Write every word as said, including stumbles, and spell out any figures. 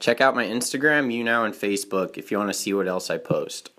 Check out my Instagram, YouNow, and Facebook if you want to see what else I post.